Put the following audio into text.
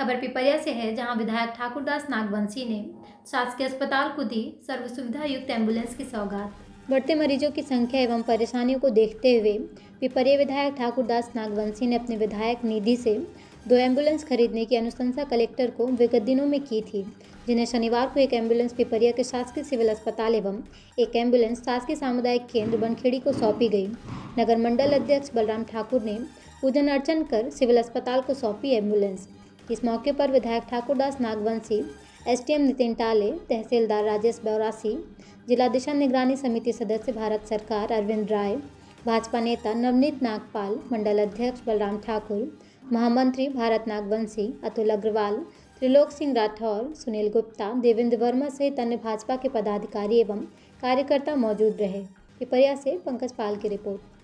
खबर पिपरिया से है, जहां विधायक ठाकुरदास नागवंशी ने शासकीय अस्पताल को दी सर्व सुविधा युक्त एम्बुलेंस की सौगात। बढ़ते मरीजों की संख्या एवं परेशानियों को देखते हुए पिपरिया विधायक ठाकुरदास नागवंशी ने अपने विधायक निधि से 2 एम्बुलेंस खरीदने की अनुशंसा कलेक्टर को विगत दिनों में की थी, जिन्हें शनिवार को एक एम्बुलेंस पिपरिया के शासकीय सिविल अस्पताल एवं एक एम्बुलेंस शासकीय सामुदायिक केंद्र बनखेड़ी को सौंपी गई। नगर मंडल अध्यक्ष बलराम ठाकुर ने पूजन अर्चन कर सिविल अस्पताल को सौंपी एम्बुलेंस। इस मौके पर विधायक ठाकुरदास नागवंशी, एसडीएम नितिन टाले, तहसीलदार राजेश बौरासी, जिला दिशा निगरानी समिति सदस्य भारत सरकार अरविंद राय, भाजपा नेता नवनीत नागपाल, मंडल अध्यक्ष बलराम ठाकुर, महामंत्री भारत नागवंशी, अतुल अग्रवाल, त्रिलोक सिंह राठौर, सुनील गुप्ता, देवेंद्र वर्मा सहित अन्य भाजपा के पदाधिकारी एवं कार्यकर्ता मौजूद रहे। पिपरिया से पंकज पाल की रिपोर्ट।